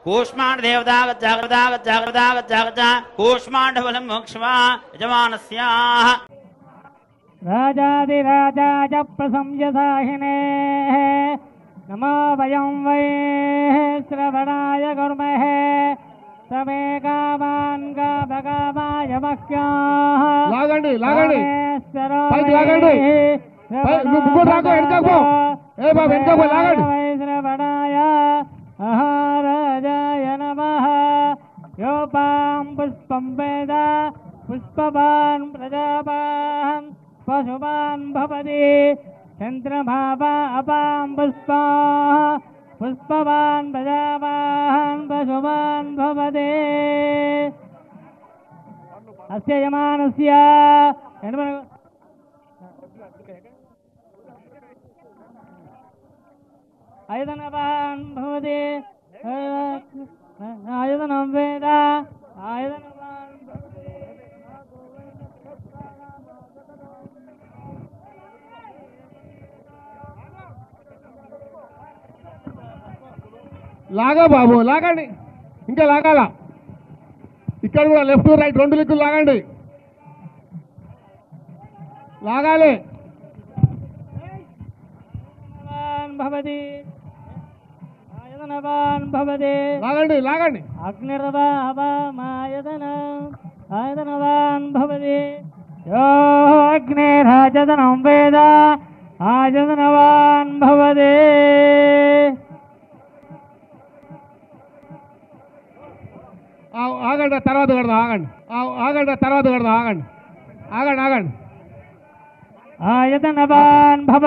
कूष्माण्ड देवता कूष्माण्डबलं मोक्षवा यजमानस्याः राजाधिराजाय प्रसंयसाहिने नमो वयं वै श्रवणाय कुर्महे समे कामान् कामकामाय मह्याः లాగండి లాగండి పైకి లాగండి ముగ్గురు రాకో వెనకకు పో ఏ బాబు వెనకకు పో లాగండి श्रवणाय महाराजाय नमः योपां पुष्पं वेद पुष्पवान् प्रजावान् पशुवान् भवति चन्द्रमावा अपां पुष्पा पुष्पवान् प्रजावान् पशुवान् भवति अस्य यमानस्य आयतनवान् भवति आयतनं वेद आयतनवान् లాగా బాబు లాగండి ఇంకా లాగాల ఇక్కడ కూడా లెఫ్ట్ రైట్ రెండు దిక్కులు లాగండి లాగాలి भवति आयतनवान् भवति లాగండి లాగండి आयतनवान् भवति यो अग्निरायतनं वेद आयतनवान् भवति ఆగండి తర్వాత కడదాం ఆగండి తర్వాత కడదాం ఆగండి आयतनवान् भवति